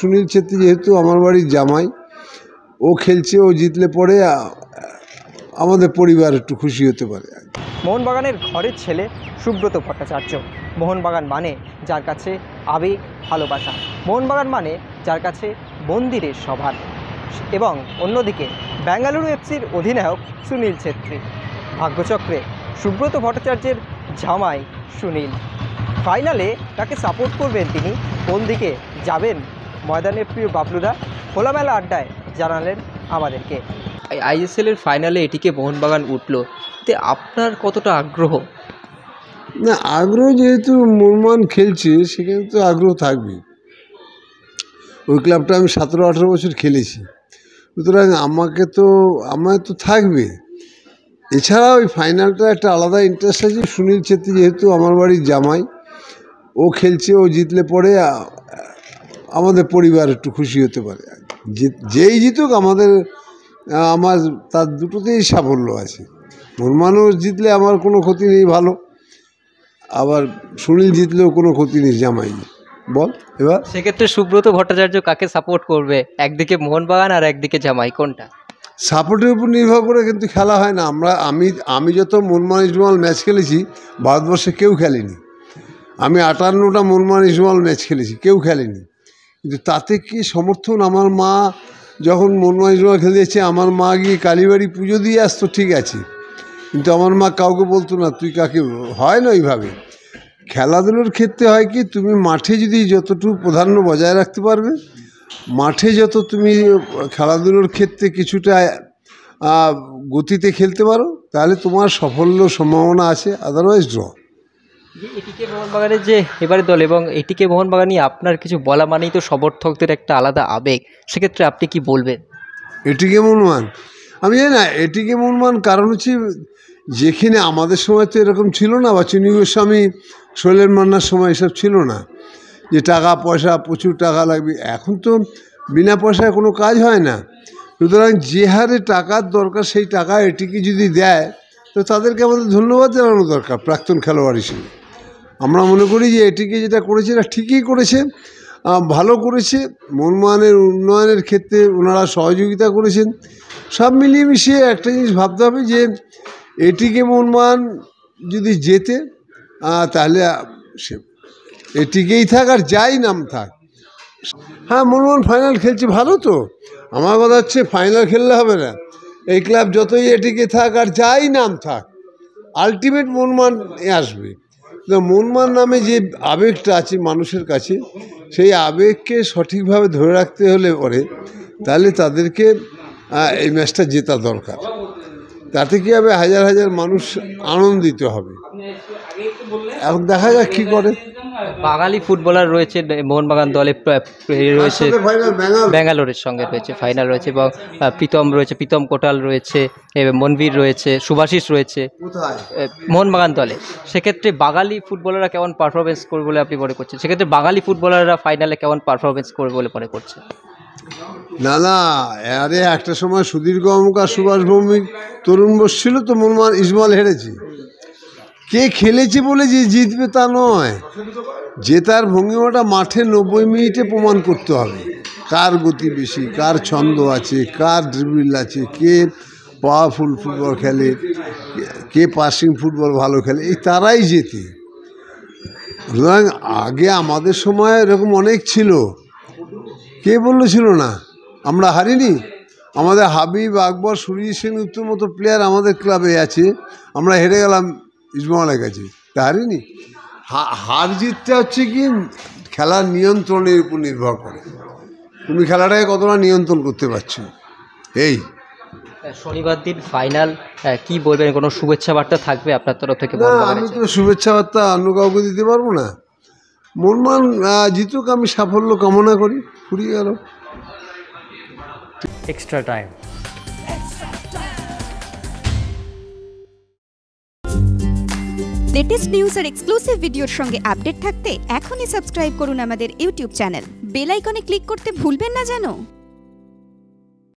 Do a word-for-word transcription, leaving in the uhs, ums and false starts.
সুনীল ছেত্রী যেহেতু আমার বাড়ির জামাই, ও খেলছে, ও জিতলে পরে আমাদের পরিবার একটু খুশি হতে পারে। মোহনবাগানের ঘরের ছেলে সুব্রত ভট্টাচার্য। মোহনবাগান মানে যার কাছে আবেগ, ভালোবাসা। মোহনবাগান মানে যার কাছে মন্দিরের সভার। এবং অন্যদিকে বেঙ্গালুরু এফসির অধিনায়ক সুনীল ছেত্রী। ভাগ্যচক্রে সুব্রত ভট্টাচার্যের জামাই সুনীল। ফাইনালে তাকে সাপোর্ট করবেন তিনি, কোন দিকে যাবেন ময়দানের প্রিয় বাবলুদা খোলামেলা আড্ডায় জানালেন আমাদেরকে। আইএসএলের ফাইনালে এটিকে মোহনবাগান উঠল, তে আপনার কতটা আগ্রহ? না, আগ্রহ যেহেতু মোহনবাগান খেলছে সেখানে তো আগ্রহ থাকবে। ওই ক্লাবটা আমি সতেরো আঠেরো বছর খেলেছি, সুতরাং আমাকে তো আমার তো থাকবে। এছাড়া ওই ফাইনালটা একটা আলাদা ইন্টারেস্ট আছে। সুনীল ছেত্রী যেহেতু আমার বাড়ির জামাই, ও খেলছে, ও জিতলে পরে আমাদের পরিবার একটু খুশি হতে পারে। যেই জিতুক আমাদের আমার তার দুটোতেই সাফল্য আছে। মোহনবাগানও জিতলে আমার কোনো ক্ষতি নেই, ভালো। আবার সুনীল জিতলেও কোনো ক্ষতি নেই, জামাই। বল এবার সেক্ষেত্রে সুব্রত ভট্টাচার্য কাকে সাপোর্ট করবে? একদিকে মোহনবাগান আর একদিকে জামাই, কোনটা? সাপোর্টের উপর নির্ভর করে কিন্তু খেলা হয় না। আমরা আমি আমি যত মোহনবাগান ইস্টবেঙ্গল ম্যাচ খেলেছি ভারতবর্ষে কেউ খেলেনি। আমি আটান্নটা মোহনবাগান ইস্টবেঙ্গল ম্যাচ খেলেছি, কেউ খেলেনি। কিন্তু তাতে কি সমর্থন, আমার মা যখন মোহনবাগান ইস্টবেঙ্গল খেলেছে, আমার মা গিয়ে কালীবাড়ি পুজো দিয়ে আসতো, ঠিক আছে, কিন্তু আমার মা কাউকে বলতো না তুই কাকে। হয় না ওইভাবে। খেলাধুলোর ক্ষেত্রে হয় কি, তুমি মাঠে যদি যতটুকু প্রাধান্য বজায় রাখতে পারবে, মাঠে যত তুমি খেলাধুলোর ক্ষেত্রে কিছুটা গতিতে খেলতে পারো, তাহলে তোমার সাফল্য সম্ভাবনা আছে, আদারওয়াইজ ড্র। এটিকে মোহনবাগানের যে এবারে দল এবং এটিকে মোহনবাগান নিয়ে আপনার কিছু বলা মানেই তো সমর্থকদের একটা আলাদা আবেগ, সেক্ষেত্রে আপনি কি বলবেন? এটিকে মোহনবাগান আমি জানি না, এটিকে মোহনবাগান কারণ হচ্ছে যেখানে আমাদের সময় তো এরকম ছিল না, বা চিনি গোস্বামী, শৈলেন মান্নার সময় এসব ছিল না যে টাকা পয়সা প্রচুর টাকা লাগবে। এখন তো বিনা পয়সায় কোনো কাজ হয় না। সুতরাং যে হারে টাকার দরকার সেই টাকা এটিকে যদি দেয়, তো তাদেরকে আমাদের ধন্যবাদ জানানো দরকার প্রাক্তন খেলোয়াড় হিসেবে। আমরা মনে করি যে এটিকে যেটা করেছে এটা ঠিকই করেছে, ভালো করেছে। মোহনবাগানের উন্নয়নের ক্ষেত্রে ওনারা সহযোগিতা করেছেন। সব মিলিয়ে মিশিয়ে একটা জিনিস ভাবতে হবে যে এটিকে মোহনবাগান যদি জেতে, তাহলে সে এটিকেই থাক আর যাই নাম থাক। হ্যাঁ, মোহনবাগান ফাইনাল খেলছে, ভালো তো। আমার কথা হচ্ছে ফাইনাল খেললে হবে না, এই ক্লাব যতই এটিকে থাক আর যাই নাম থাক, আলটিমেট মোহনবাগান আসবে। মোহনবাগান নামে যে আবেগটা আছে মানুষের কাছে, সেই আবেগকে সঠিকভাবে ধরে রাখতে হলে পরে তাহলে তাদেরকে এই ম্যাচটা জেতা দরকার। তাতে কী হবে, হাজার হাজার মানুষ আনন্দিত হবে। এখন দেখা যাক কী করে। বাঙালি ফুটবলার রয়েছে মোহনবাগান দলে, রয়েছে ব্যাঙ্গালোরের সঙ্গে রয়েছে, ফাইনাল রয়েছে, এবং প্রীতম রয়েছে, প্রীতম কোটাল রয়েছে, মনবীর রয়েছে, সুভাশিস রয়েছে মোহনবাগান দলে। সেক্ষেত্রে বাঙালি ফুটবলাররা কেমন পারফরমেন্স করবে বলে আপনি মনে করছেন? সেক্ষেত্রে বাঙালি ফুটবলাররা ফাইনালে কেমন পারফরমেন্স করবে বলে মনে করছেন? না না, আরে একটা সময় সুধীর গমক আর সুভাষ ভৌমিক তরুণ বসছিল তো, মোহনবাগান ইস্টবেঙ্গল হেরেছে। কে খেলেছে বলে যে জিতবে তা নয়, জেতার ভঙ্গিমাটা মাঠে নব্বই মিনিটে প্রমাণ করতে হবে। কার গতি বেশি, কার ছন্দ আছে, কার ড্রিবল আছে, কে পাওয়ারফুল ফুটবল খেলে, কে পাসিং ফুটবল ভালো খেলে, এই তারাই জেতে। সুতরাং আগে আমাদের সময় এরকম অনেক ছিল, কে বললো ছিল না? আমরা হারিনি। আমাদের হাবিব, আকবর, সুরজিৎ সেনগুপ্তর মতো প্লেয়ার আমাদের ক্লাবে আছে, আমরা হেরে গেলাম ইস্টবেঙ্গলের কাছে, তা হারিনি। হার জিতটা হচ্ছে কি খেলার নিয়ন্ত্রণের উপর নির্ভর করে, তুমি খেলাটাকে কতটা নিয়ন্ত্রণ করতে পারছো। এই শনিবার দিন ফাইনাল, কি বলবেন? কোনো শুভেচ্ছা বার্তা থাকবে আপনার তরফ থেকে? না, আমি তো শুভেচ্ছা বার্তা অন্য কাউকে দিতে পারবো না। মোহনবাগান জিতুক, আমি সাফল্য কামনা করি। ফুরিয়ে গেল এক্সট্রা টাইম। লেটেস্ট নিউজ আর এক্সক্লুসিভ ভিডিওর সঙ্গে আপডেট থাকতে এখনই সাবস্ক্রাইব করুন আমাদের ইউটিউব চ্যানেল। বেল আইকনে ক্লিক করতে ভুলবেন না যেন।